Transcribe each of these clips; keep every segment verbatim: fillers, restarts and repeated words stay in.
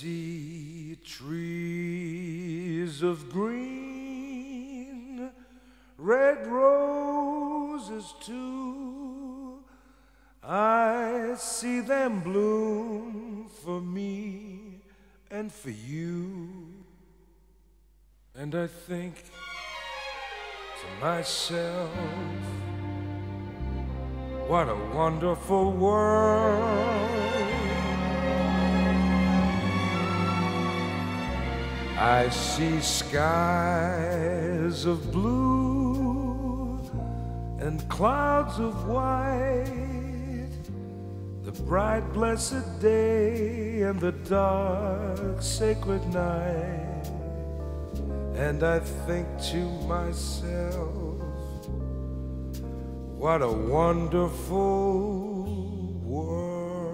see trees of green, red roses too. I see them bloom for me and for you. And I think to myself, what a wonderful world. I see skies of blue and clouds of white, the bright blessed day and the dark sacred night. And I think to myself, what a wonderful world.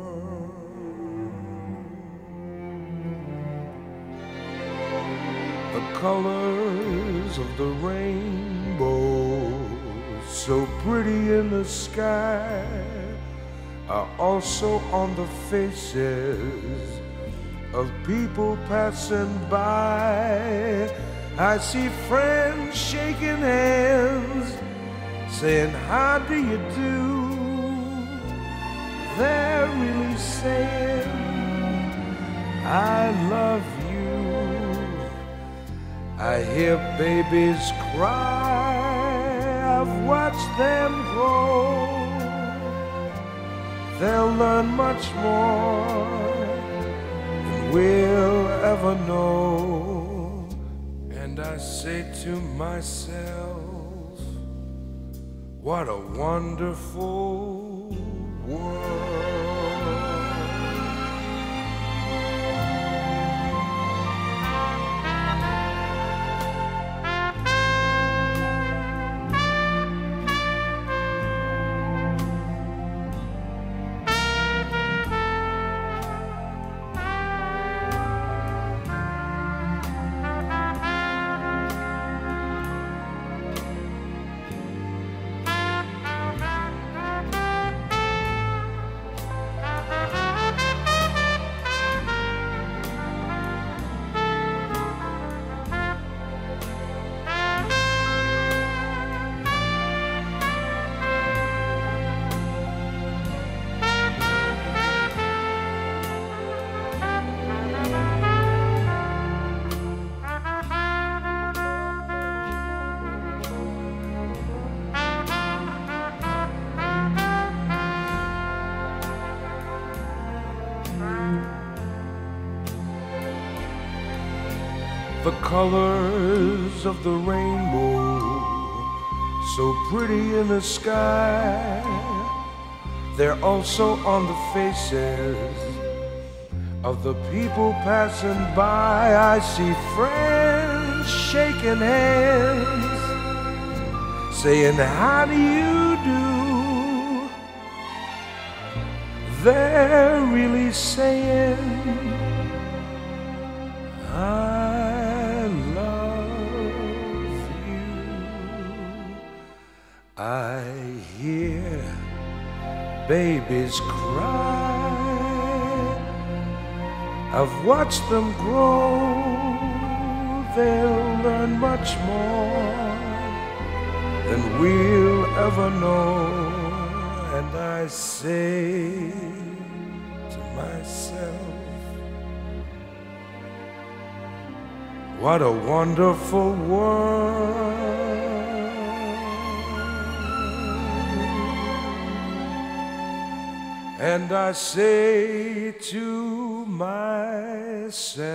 The colors of the rainbow, so pretty in the sky, are also on the faces of people passing by. I see friends shaking hands, saying, how do you do? They're really saying, I love you. I hear babies cry, I've watched them grow. They'll learn much more than we'll ever know. And I say to myself, what a wonderful world. The colors of the rainbow, so pretty in the sky, they're also on the faces of the people passing by. I see friends shaking hands, saying, how do you do? They're really saying, I I hear babies cry, I've watched them grow. They'll learn much more than we'll ever know. And I say to myself, what a wonderful world. And I say to myself,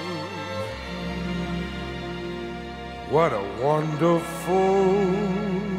what a wonderful